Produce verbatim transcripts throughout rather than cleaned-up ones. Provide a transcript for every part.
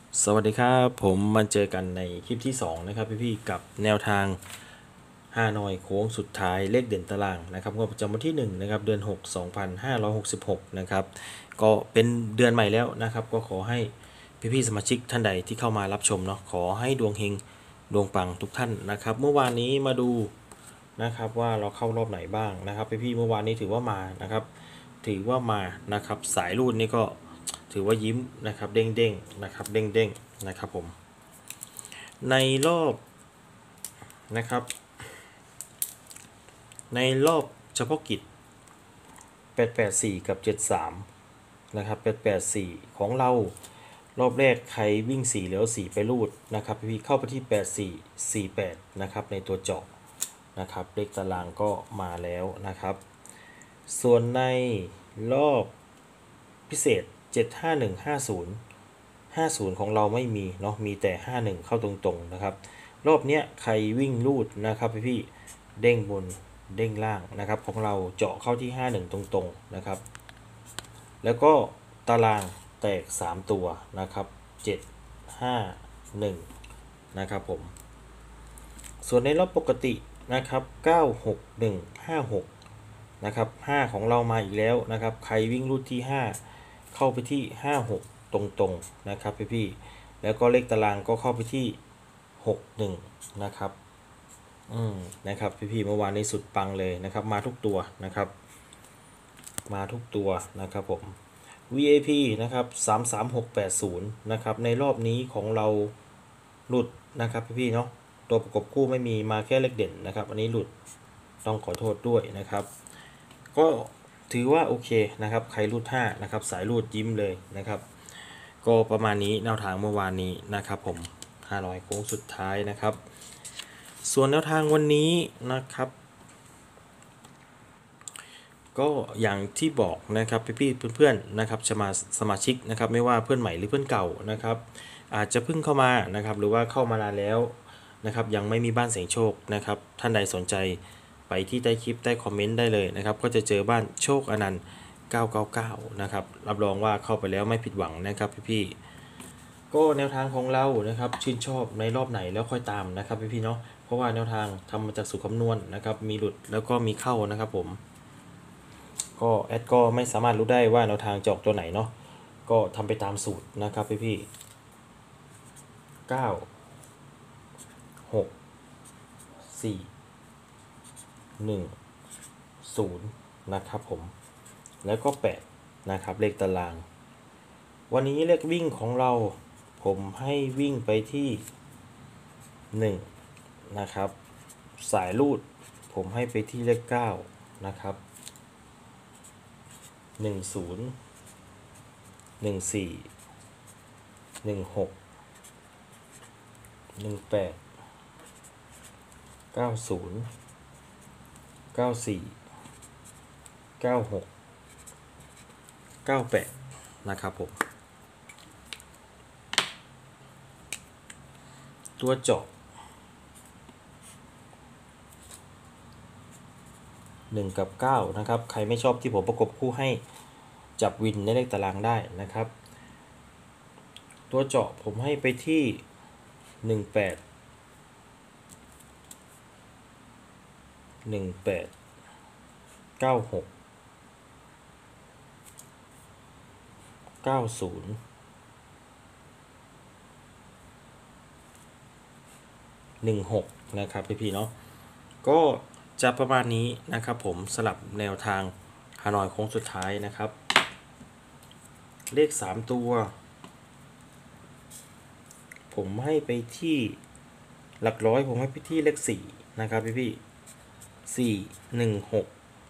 สวัสดีครับผมมาเจอกันในคลิปที่สองนะครับพี่ๆกับแนวทางฮานอยโค้งสุดท้ายเลขเด่นตารางนะครับงวดประจำวันที่หนึ่งนะครับเดือนหก สองพันห้าร้อยหกสิบหกนะครับก็เป็นเดือนใหม่แล้วนะครับก็ขอให้พี่ๆสมาชิกท่านใดที่เข้ามารับชมเนาะขอให้ดวงเฮงดวงปังทุกท่านนะครับเมื่อวานนี้มาดูนะครับว่าเราเข้ารอบไหนบ้างนะครับพี่ๆเมื่อวานนี้ถือว่ามานะครับถือว่ามานะครับสายรูดนี่ก็ถือว่ายิ้มนะครับเด้งเด้งนะครับเด้งเด้งนะครับผมในรอบนะครับในรอบเฉพาะกิจแปดแปดสี่กับเจ็ดสามนะครับแปดแปดสี่ของเรารอบแรกใครวิ่งสี่แล้วสี่ไปรูดนะครับพี่เข้าไปที่แปดสี่ สี่แปดนะครับในตัวเจาะนะครับเลขตารางก็มาแล้วนะครับส่วนในรอบพิเศษเจ็ด ห้า หนึ่ง ห้า ศูนย์ ห้าศูนย์ของเราไม่มีเนาะมีแต่ห้าสิบเอ็ดเข้าตรงๆนะครับรอบเนี้ยใครวิ่งลูดนะครับพี่ๆเด้งบนเด้งล่างนะครับของเราเจาะเข้าที่ห้าสิบเอ็ดตรงๆนะครับแล้วก็ตารางแตกสามตัวนะครับเจ็ด ห้า หนึ่งนะครับผมส่วนในรอบปกตินะครับเก้า หก หนึ่ง ห้า หกนะครับห้าของเรามาอีกแล้วนะครับใครวิ่งรูดที่ห้าเข้าไปที่ห้า หกตรงๆนะครับพี่ๆแล้วก็เลขตารางก็เข้าไปที่หก หนึ่งนะครับอืมนะครับพี่ๆเมื่อวานนี้สุดปังเลยนะครับมาทุกตัวนะครับมาทุกตัวนะครับผม วี ไอ พี นะครับสาม สาม หก แปด ศูนย์นะครับในรอบนี้ของเราหลุดนะครับพี่ๆเนาะตัวประกบคู่ไม่มีมาแค่เลขเด่นนะครับอันนี้หลุดต้องขอโทษด้วยนะครับก็ถือว่าโอเคนะครับใครรูดห้านะครับสายรูดยิ้มเลยนะครับก็ประมาณนี้แนวทางเมื่อวานนี้นะครับผมห้าร้อยโค้งสุดท้ายนะครับส่วนแนวทางวันนี้นะครับก็อย่างที่บอกนะครับพี่ๆเพื่อนๆนะครับสมาสมาชิกนะครับไม่ว่าเพื่อนใหม่หรือเพื่อนเก่านะครับอาจจะเพิ่งเข้ามานะครับหรือว่าเข้ามานานแล้วนะครับยังไม่มีบ้านเสียงโชคนะครับท่านใดสนใจไปที่ใต้คลิปใต้คอมเมนต์ได้เลยนะครับก็จะเจอบ้านโชคอนันต์เก้าเก้าเก้านะครับรับรองว่าเข้าไปแล้วไม่ผิดหวังนะครับพี่ๆก็แนวทางของเรานะครับชื่นชอบในรอบไหนแล้วค่อยตามนะครับพี่ๆเนาะเพราะว่าแนวทางทำมาจากสูตรคำนวณนะครับมีหลุดแล้วก็มีเข้านะครับผมก็แอดก็ไม่สามารถรู้ได้ว่าแนวทางจะออกตัวไหนเนาะก็ทำไปตามสูตรนะครับพี่ๆเก้า หก สี่ หนึ่ง ศูนย์นะครับผมแล้วก็แปดนะครับเลขตารางวันนี้เลขวิ่งของเราผมให้วิ่งไปที่หนึ่งนะครับสายรูดผมให้ไปที่เลขเก้านะครับหนึ่ง ศูนย์ หนึ่ง สี่ หนึ่ง หก หนึ่ง แปด เก้า ศูนย์ เก้า สี่ เก้า หก เก้า แปดนะครับผมตัวเจาะหนึ่งกับเก้านะครับใครไม่ชอบที่ผมประกบคู่ให้จับวินในเลขตารางได้นะครับตัวเจาะผมให้ไปที่หนึ่ง แปด หนึ่ง แปด เก้า หก เก้า ศูนย์ หนึ่ง หกนะครับพี่ๆเนาะก็จะประมาณนี้นะครับผมสลับแนวทางฮานอยโค้งสุดท้ายนะครับเลขสามตัวผมให้ไปที่หลักร้อยผมให้ไปที่เลขสี่นะครับพี่พี่สี่ หนึ่ง หก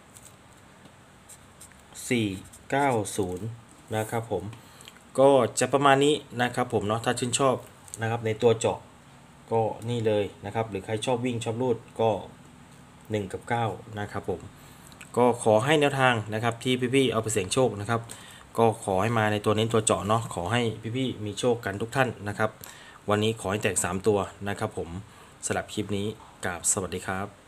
สี่ เก้า ศูนย์นะครับผมก็จะประมาณนี้นะครับผมเนาะถ้าชื่นชอบนะครับในตัวเจาะก็นี่เลยนะครับหรือใครชอบวิ่งชอบรูดก็หนึ่งกับเก้านะครับผมก็ขอให้แนวทางนะครับที่พี่ๆเอาไปเสี่ยงโชคนะครับก็ขอให้มาในตัวเน้นตัวเจาะเนาะขอให้พี่ๆมีโชคกันทุกท่านนะครับวันนี้ขอให้แตกสามตัวนะครับผมสำหรับคลิปนี้กราบสวัสดีครับ